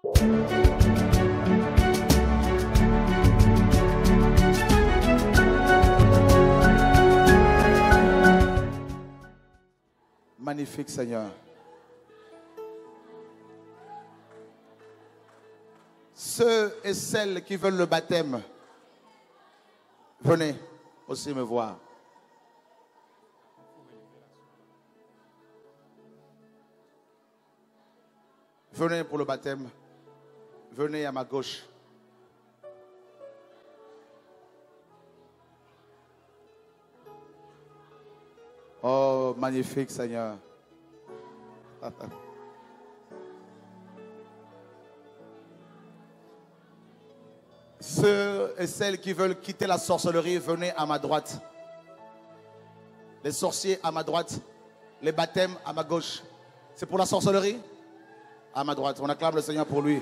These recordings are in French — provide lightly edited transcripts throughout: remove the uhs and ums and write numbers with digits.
Magnifique Seigneur. Ceux et celles qui veulent le baptême, venez aussi me voir. Venez pour le baptême. Venez à ma gauche. Oh, magnifique Seigneur. Ceux et celles qui veulent quitter la sorcellerie, venez à ma droite. Les sorciers à ma droite. Les baptêmes à ma gauche. C'est pour la sorcellerie? À ma droite. On acclame le Seigneur pour lui.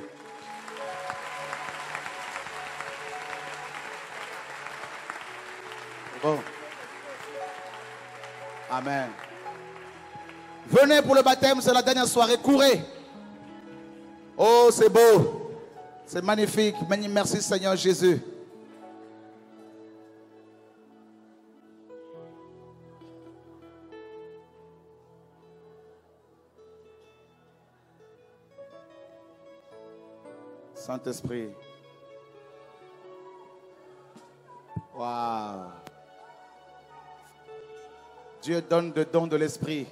Bon. Amen. Venez pour le baptême, c'est la dernière soirée. Courez. Oh, c'est beau. C'est magnifique. Merci Seigneur Jésus. Saint-Esprit. Waouh. Dieu donne le don de l'Esprit.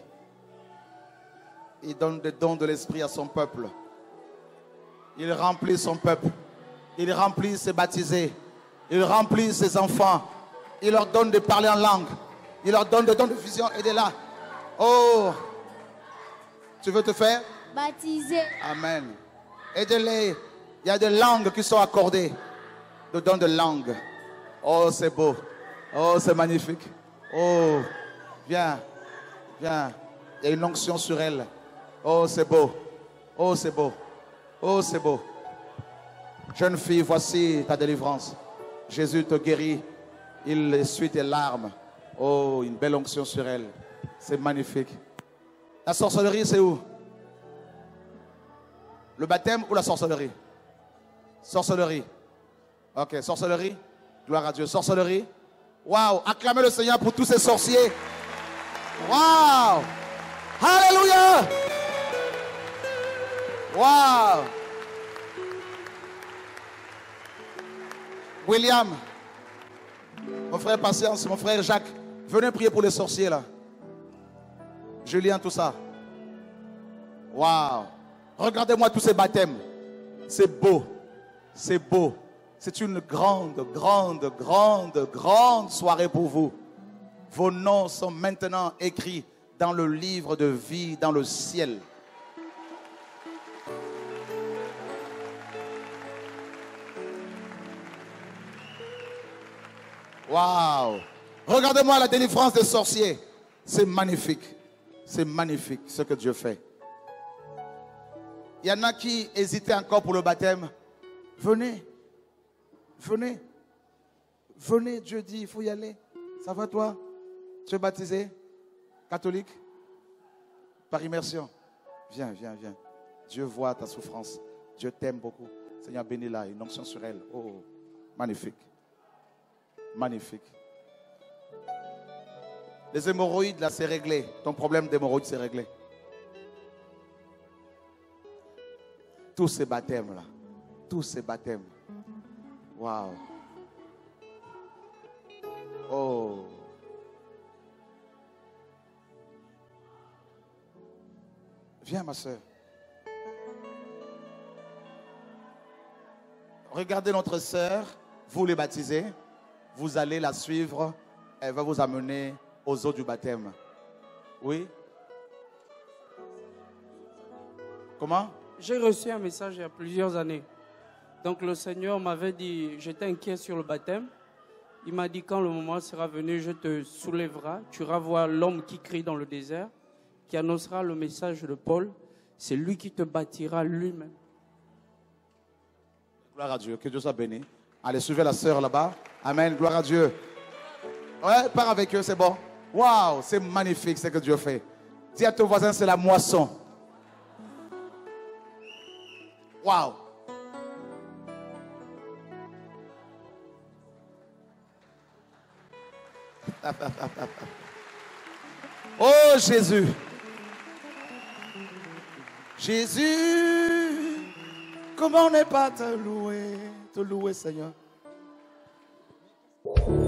Il donne le don de l'Esprit à son peuple. Il remplit son peuple. Il remplit ses baptisés. Il remplit ses enfants. Il leur donne de parler en langue. Il leur donne le don de vision. Aidez-la. Oh. Tu veux te faire? Baptiser. Amen. Aidez-les. Il y a des langues qui sont accordées. Le don de langue. Oh, c'est beau. Oh, c'est magnifique. Oh, viens. Viens. Il y a une onction sur elle. Oh, c'est beau. Oh, c'est beau. Oh, c'est beau. Jeune fille, voici ta délivrance. Jésus te guérit. Il essuie tes larmes. Oh, une belle onction sur elle. C'est magnifique. La sorcellerie, c'est où? Le baptême ou la sorcellerie? Sorcellerie. Ok, sorcellerie. Gloire à Dieu. Sorcellerie. Waouh. Acclamez le Seigneur pour tous ces sorciers. Waouh. Alléluia. Waouh. William. Mon frère Patience, mon frère Jacques. Venez prier pour les sorciers là. Julien, tout ça. Waouh. Regardez-moi tous ces baptêmes. C'est beau. C'est beau. C'est une grande soirée pour vous. Vos noms sont maintenant écrits dans le livre de vie, dans le ciel. Waouh! Regardez-moi la délivrance des sorciers. C'est magnifique. C'est magnifique ce que Dieu fait. Il y en a qui hésitaient encore pour le baptême. Venez. Venez. Venez, Dieu dit, il faut y aller. Ça va toi? Tu es baptisé? Catholique? Par immersion? Viens, viens, viens. Dieu voit ta souffrance. Dieu t'aime beaucoup. Seigneur, bénis-la. Une onction sur elle. Oh, magnifique. Magnifique. Les hémorroïdes, là, c'est réglé. Ton problème d'hémorroïdes, c'est réglé. Tous ces baptêmes, là. Tous ces baptêmes. Waouh. Oh. Viens, ma soeur. Regardez notre soeur. Vous les baptisez. Vous allez la suivre. Elle va vous amener aux eaux du baptême. Oui? Comment? J'ai reçu un message il y a plusieurs années. Donc le Seigneur m'avait dit, j'étais inquiet sur le baptême. Il m'a dit, quand le moment sera venu, je te soulèverai. Tu iras voir l'homme qui crie dans le désert, qui annoncera le message de Paul. C'est lui qui te bâtira lui-même. Gloire à Dieu, que Dieu soit béni. Allez, suivez la sœur là-bas. Amen, gloire à Dieu. Ouais, pars avec eux, c'est bon. Waouh, c'est magnifique ce que Dieu fait. Dis à ton voisin, c'est la moisson. Waouh. Oh Jésus. Jésus, comment ne pas te louer Seigneur.